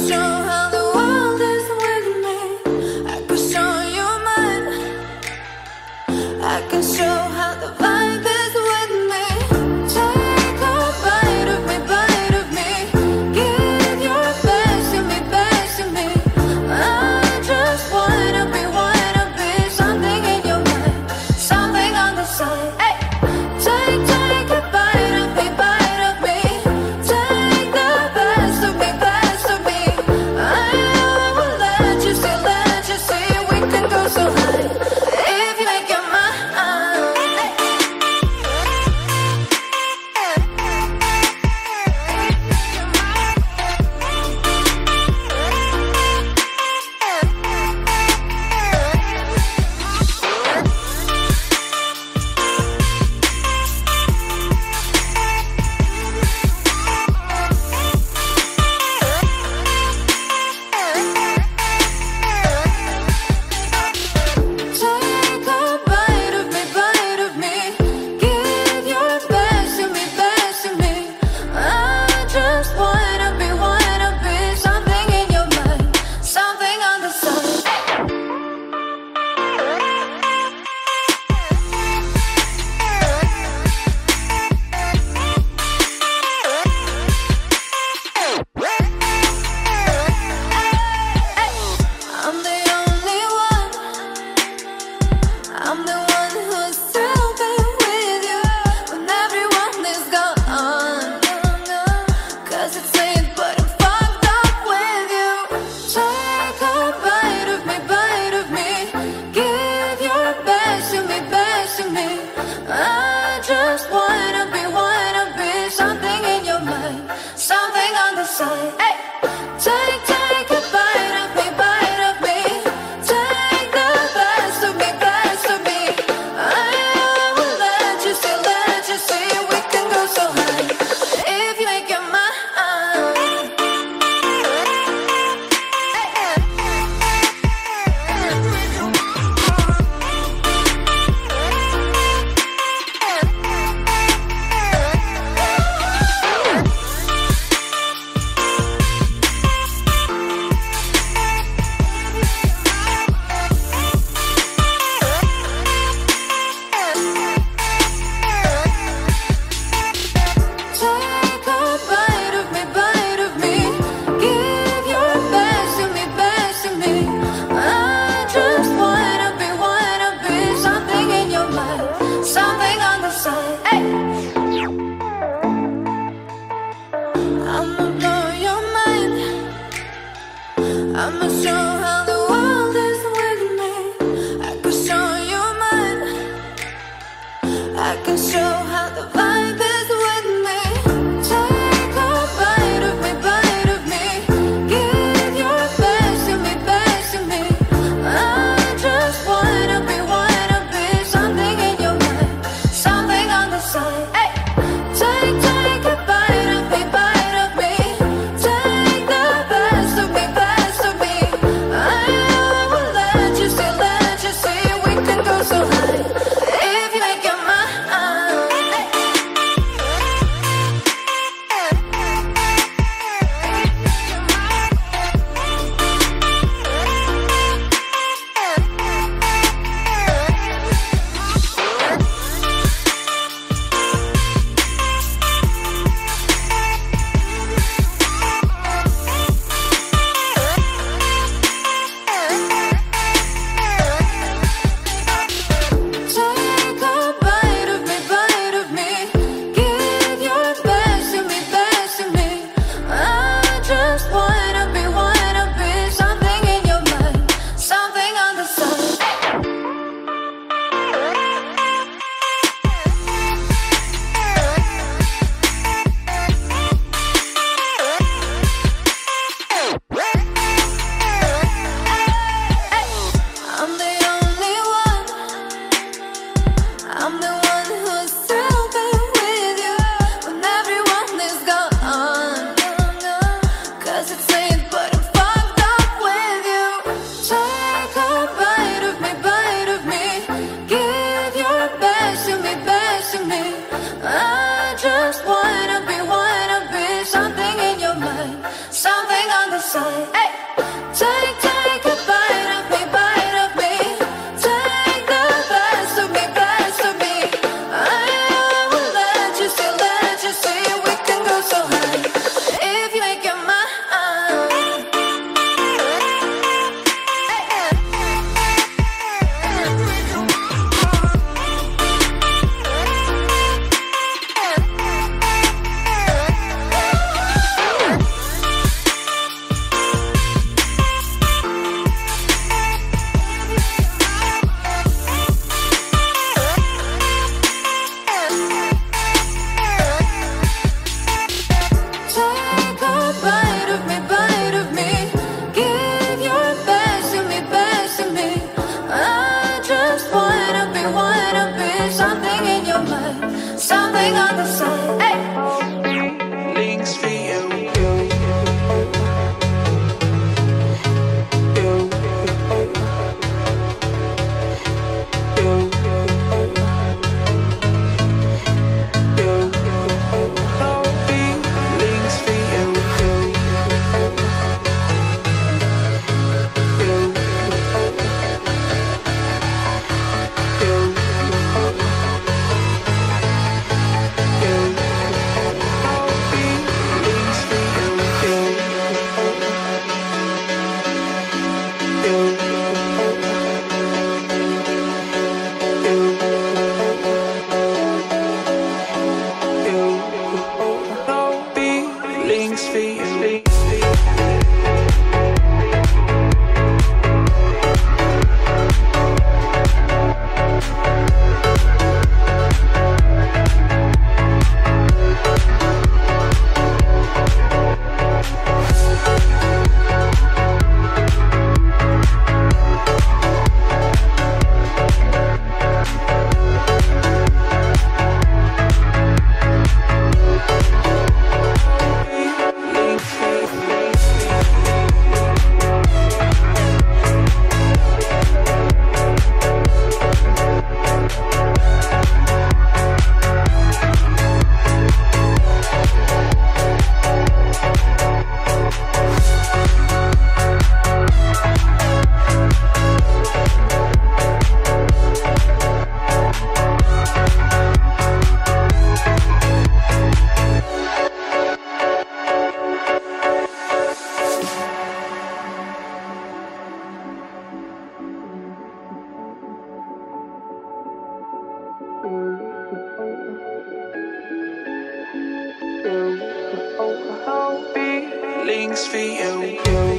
show how the world is with me. I can show you mine. I can show how the vibe is with me. Take a bite of me, bite of me. Give your best to me, best to me. I just wanna be something in your mind, something on the side. Hey, take a bite of me, bite of me. Take the best of me, best of me. I will let you see, we can go so high if you make your mind. I'm the one who's still there with you when everyone is gone. 'Cause it's late, but I'm fucked up with you. Take a bite of me, bite of me. Give your best to me, best to me. I just wanna be something in your mind, something on the side. Hey, take a bite of me, bite of me. Take the best of me, best of me. I will let you see, we can go so high if you make your mind. Something on the side. Hey, I'ma blow your mind. I'ma show how the world is with me. I can show you mine. I can show how the vibe is with me. Take a bite of me, bite of me. Give your best to me, best to me. I just wanna be something in your mind, something on the side. Hey, take a bite of me, bite of me. Take the best of me, best of me. side. Hey. Take a bite of me, bite of me. Take the best of me, best of me. I will let you see we can go so high. If you make your mind. Something on the side. Hey. Links for you. Links for you.